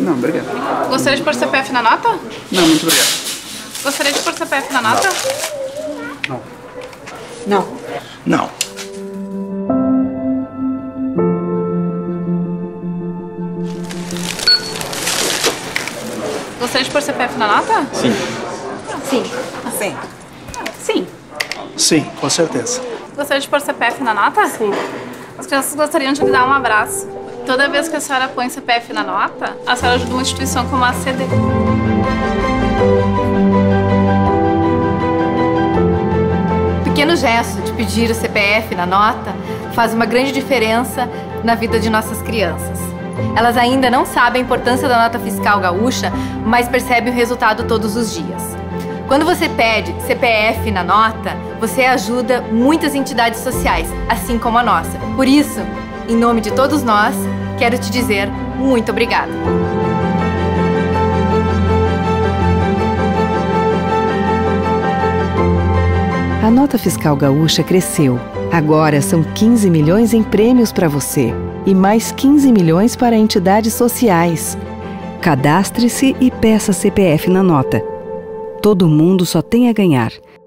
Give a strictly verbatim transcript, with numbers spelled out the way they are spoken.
Não, obrigado. Gostaria de pôr C P F na nota? Não, muito obrigado. Gostaria de pôr C P F na nota? Não. Não. Não. Gostaria de pôr C P F na nota? Sim. Sim. Sim. Sim. Sim, com certeza. Gostaria de pôr C P F na nota? Sim. As crianças gostariam de lhe dar um abraço. Toda vez que a senhora põe C P F na nota, a senhora ajuda uma instituição como a A C D. O pequeno gesto de pedir o C P F na nota faz uma grande diferença na vida de nossas crianças. Elas ainda não sabem a importância da nota fiscal gaúcha, mas percebem o resultado todos os dias. Quando você pede C P F na nota, você ajuda muitas entidades sociais, assim como a nossa. Por isso, em nome de todos nós, quero te dizer muito obrigada. A nota fiscal gaúcha cresceu. Agora são quinze milhões em prêmios para você e mais quinze milhões para entidades sociais. Cadastre-se e peça C P F na nota. Todo mundo só tem a ganhar.